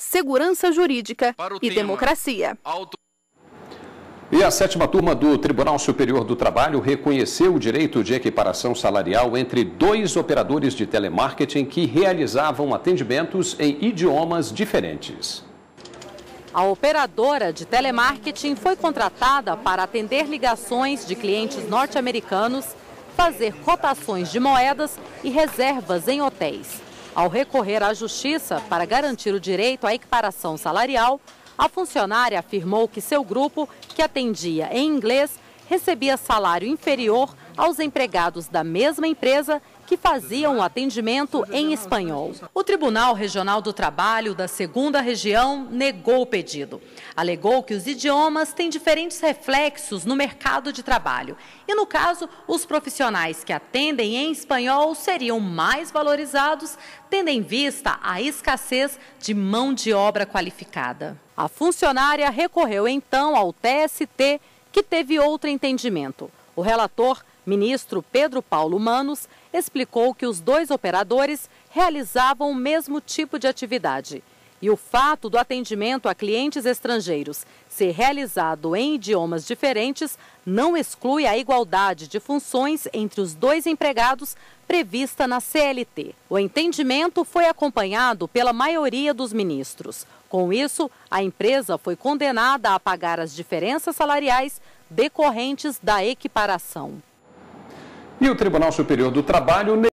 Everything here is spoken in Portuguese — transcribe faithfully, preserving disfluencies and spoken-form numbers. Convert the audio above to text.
segurança jurídica e democracia. E a sétima turma do Tribunal Superior do Trabalho reconheceu o direito de equiparação salarial entre dois operadores de telemarketing que realizavam atendimentos em idiomas diferentes. A operadora de telemarketing foi contratada para atender ligações de clientes norte-americanos, fazer cotações de moedas e reservas em hotéis. Ao recorrer à justiça para garantir o direito à equiparação salarial, a funcionária afirmou que seu grupo, que atendia em inglês, recebia salário inferior aos empregados da mesma empresa que faziam o atendimento em espanhol. O Tribunal Regional do Trabalho da segunda Região negou o pedido. Alegou que os idiomas têm diferentes reflexos no mercado de trabalho. E, no caso, os profissionais que atendem em espanhol seriam mais valorizados, tendo em vista a escassez de mão de obra qualificada. A funcionária recorreu então ao T S T, que teve outro entendimento. O relator, ministro Pedro Paulo Manos, explicou que os dois operadores realizavam o mesmo tipo de atividade. E o fato do atendimento a clientes estrangeiros ser realizado em idiomas diferentes não exclui a igualdade de funções entre os dois empregados prevista na C L T. O entendimento foi acompanhado pela maioria dos ministros. Com isso, a empresa foi condenada a pagar as diferenças salariais decorrentes da equiparação. E o Tribunal Superior do Trabalho